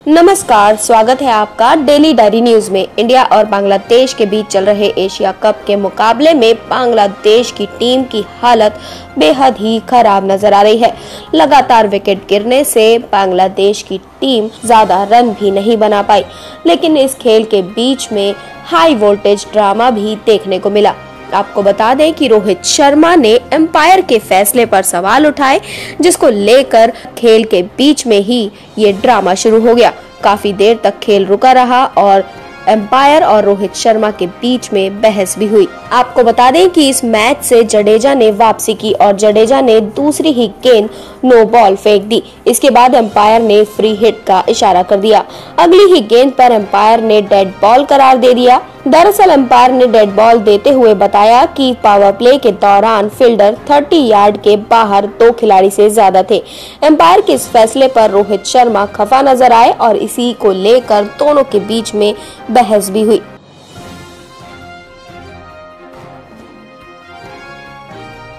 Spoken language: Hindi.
नमस्कार, स्वागत है आपका डेली डायरी न्यूज में। इंडिया और बांग्लादेश के बीच चल रहे एशिया कप के मुकाबले में बांग्लादेश की टीम की हालत बेहद ही खराब नजर आ रही है। लगातार विकेट गिरने से बांग्लादेश की टीम ज्यादा रन भी नहीं बना पाई, लेकिन इस खेल के बीच में हाई वोल्टेज ड्रामा भी देखने को मिला। आपको बता दें कि रोहित शर्मा ने अंपायर के फैसले पर सवाल उठाए, जिसको लेकर खेल के बीच में ही ये ड्रामा शुरू हो गया। काफी देर तक खेल रुका रहा और अंपायर और रोहित शर्मा के बीच में बहस भी हुई। आपको बता दें कि इस मैच से जडेजा ने वापसी की और जडेजा ने दूसरी ही गेंद नो बॉल फेंक दी। इसके बाद अंपायर ने फ्री हिट का इशारा कर दिया। अगली ही गेंद पर अंपायर ने डेड बॉल करार दे दिया। दरअसल अंपायर ने डेड बॉल देते हुए बताया कि पावर प्ले के दौरान फील्डर 30 यार्ड के बाहर 2 खिलाड़ी से ज्यादा थे। अंपायर के इस फैसले पर रोहित शर्मा खफा नजर आए और इसी को लेकर दोनों के बीच में बहस भी हुई।